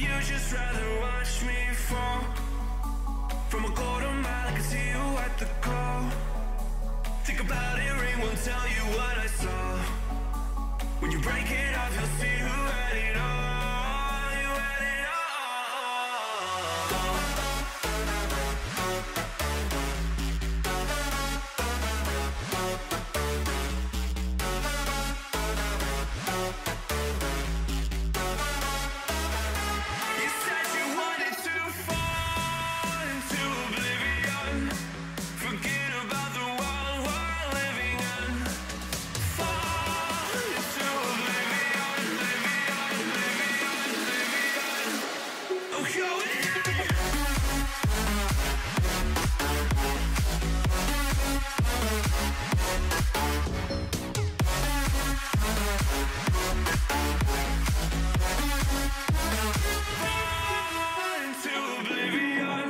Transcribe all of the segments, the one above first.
you just rather watch me fall from a quarter mile. I can see you at the call. Think about it, ring won't tell you what I saw. When you break it off, you'll see who had it all. You had it all. You said you wanted to fall into oblivion. Forget about the world we're living in. Fall into oblivion, oblivion, oblivion, oblivion. I'm going in. Fall into oblivion.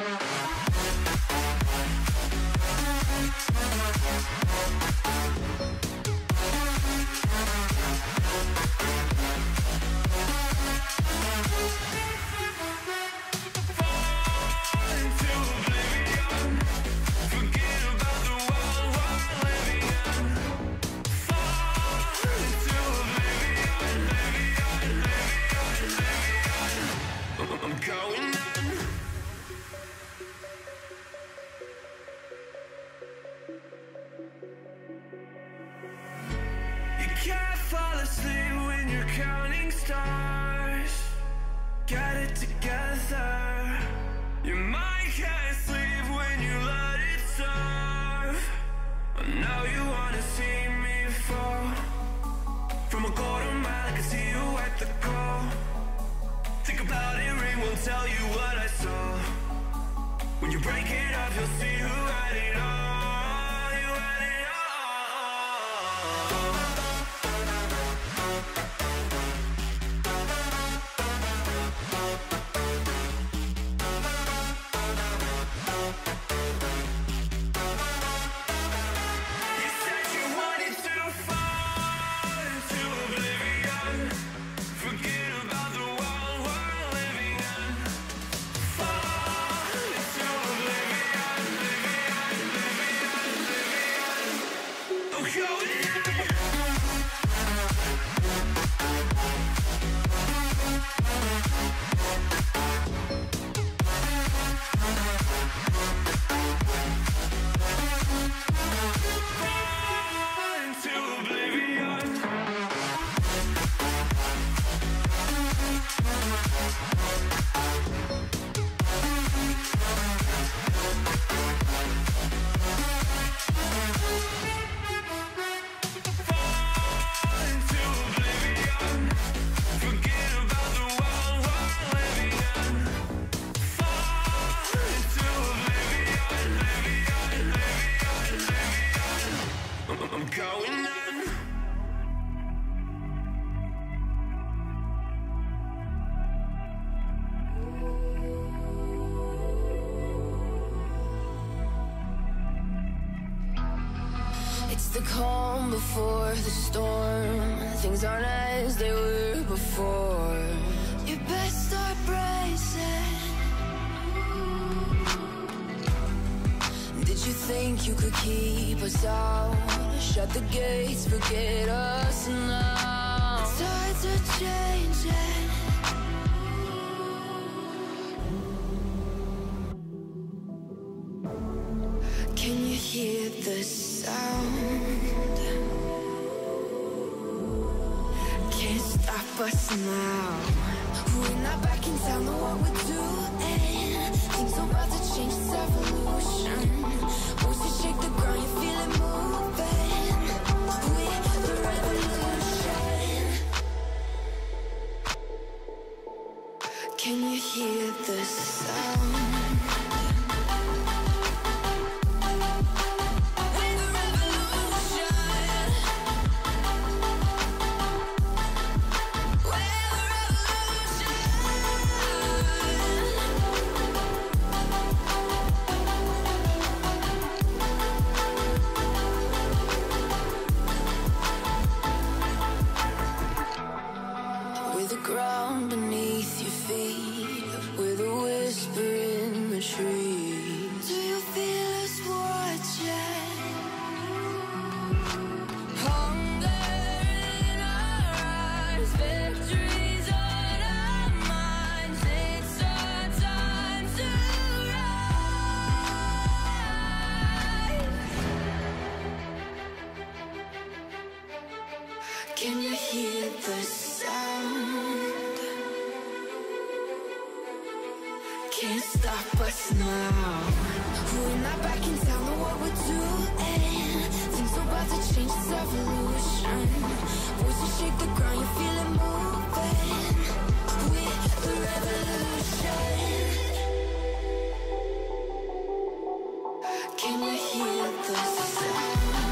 Fall into oblivion. Forget about the world we're living in. Fall into oblivion, oblivion, oblivion, oblivion. I'm going in. You can't fall asleep when you're counting stars. Get it together. Your mind can't sleep when you let it serve. And now you wanna see me fall from a quarter mile. I can see you at the call. Think about it, ring won't tell you what I saw. When you break it off, you'll see who had it all. You had it all. You said you wanted to fall into oblivion. Forget about the world we're living in. Fall into oblivion, oblivion, oblivion, oblivion. I'm going in. Fall into oblivion. Fall into oblivion. Forget about the world we're living in. Fall into oblivion, oblivion, oblivion, oblivion. I'm going in. It's the calm before the storm. Things aren't as they were before. You best start bracing. Did you think you could keep us out? Shut the gates, forget us now. The tides are changing. Can you hear the sound? Can't stop us now. We're not back in town, know what we're doing. Things are about to change, it's evolution. Voices shake the ground, you feel it moving. We're the revolution. Can you hear the sound? ground beneath your feet. Can't stop us now. We're not back in town, know what we're doing. Things are about to change, it's evolution. Voices shake the ground, you feel it moving. We're the revolution. Can you hear the sound?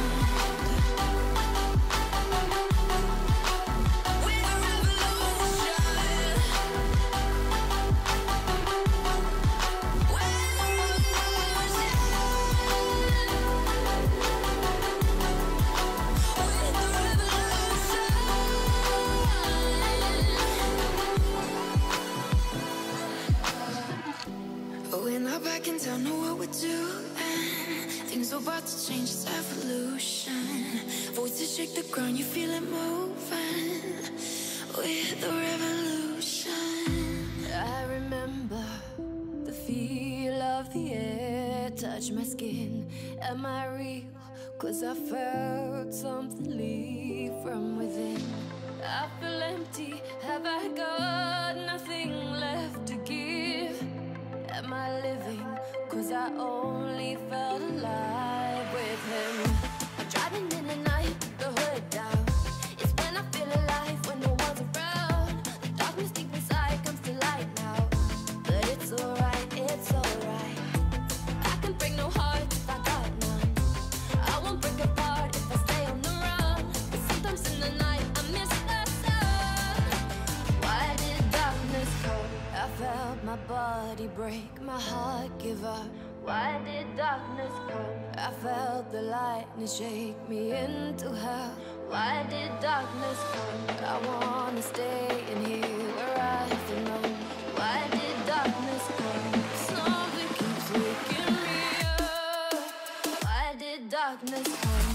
We're not back in town, know what we're doing. Things are about to change, it's evolution. Voices shake the ground, you feel it moving. We're the revolution. I remember the feel of the air touch my skin. Am I real? 'Cause I felt something leave from within. I feel empty, have I got nothing left to give? Am I living? 'Cause I only felt alive with him. I'm driving in the night, the hood down. It's when I feel alive, when no one's around. The darkness deep inside comes to light now. But it's alright, it's alright. I can break no heart if I got none. I won't break apart if I stay on the run. But sometimes in the night I miss the sun. Why did darkness come? I felt my body break, my heart give up. Why did darkness come? I felt the lightning shake me into hell. Why did darkness come? I wanna stay in here where I belong. Why did darkness come? Something keeps waking me up. Why did darkness come?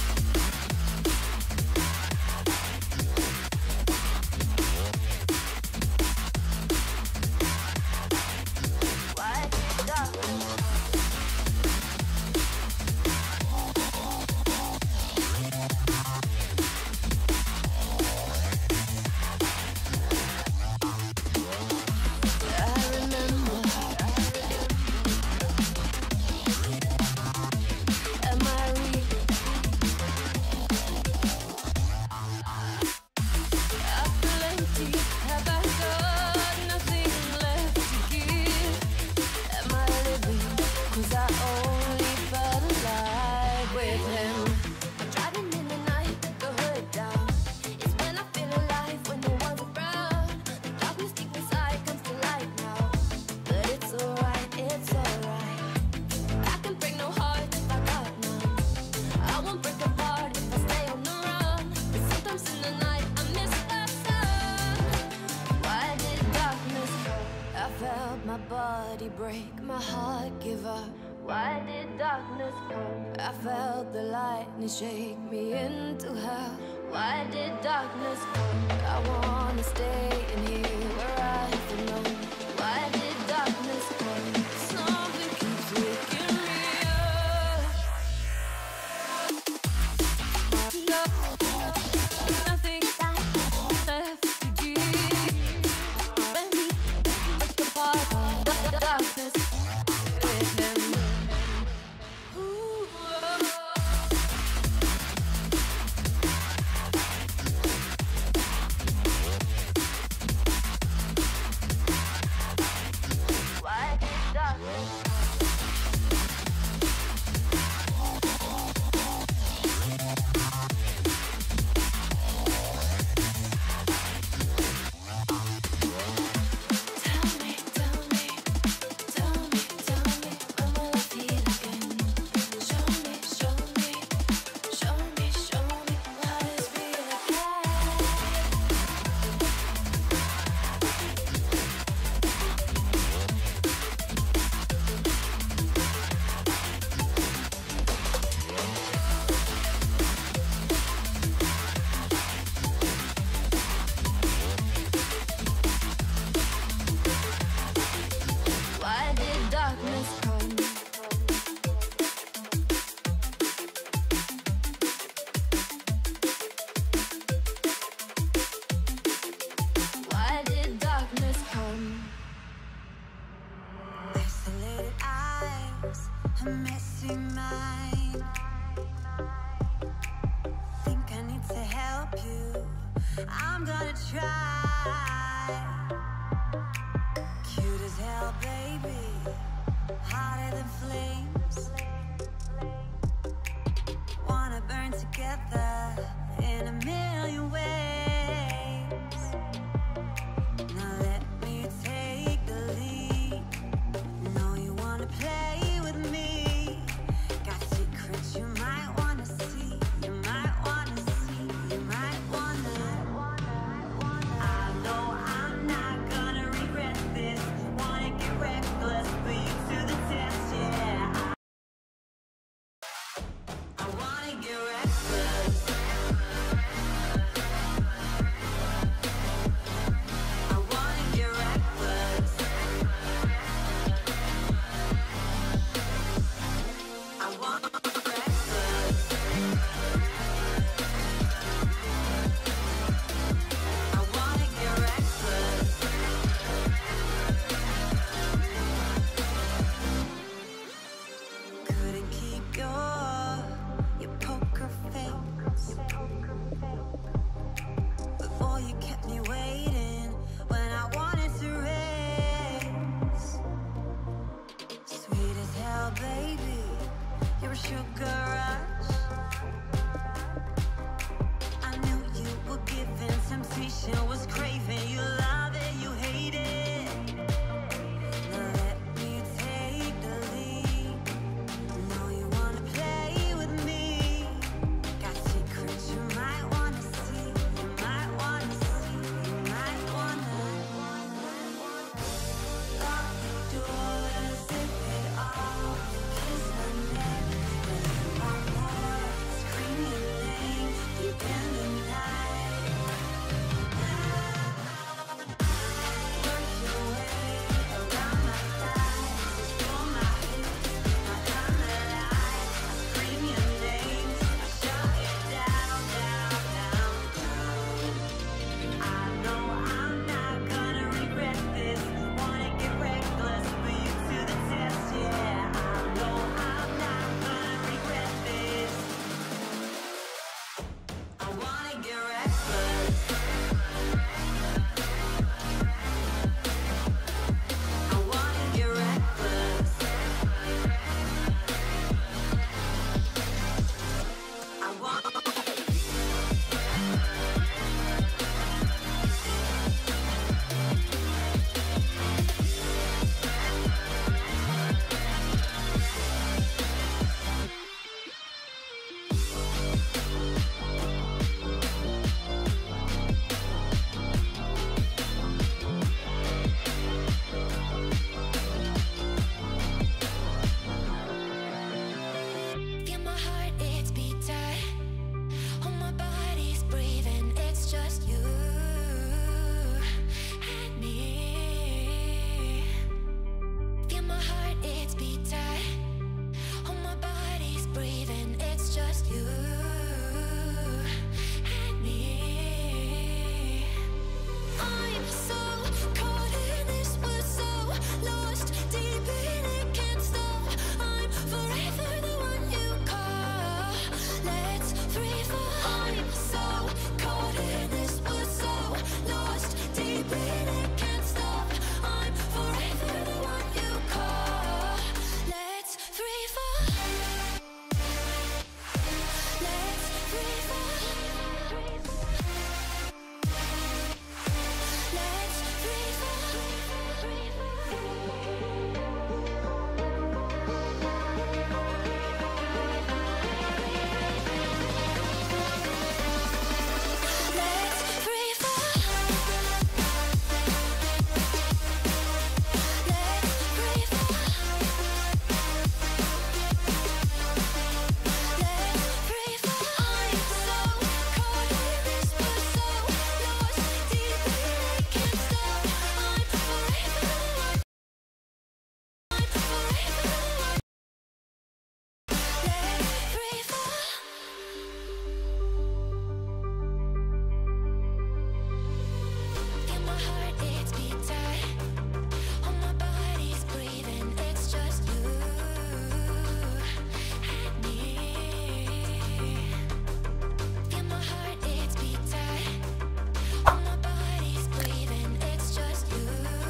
Break, my heart give up. Why did darkness come? I felt the lightning shake me into hell. Why did darkness come? I wanna stay in here where I belong. Why did darkness come? Something keeps waking me up. Nothing left to give. When we break apart, darkness with him. a messy mind. Think I need to help you, I'm gonna try. Cute as hell, baby, hotter than flames. Wanna burn together in a million ways.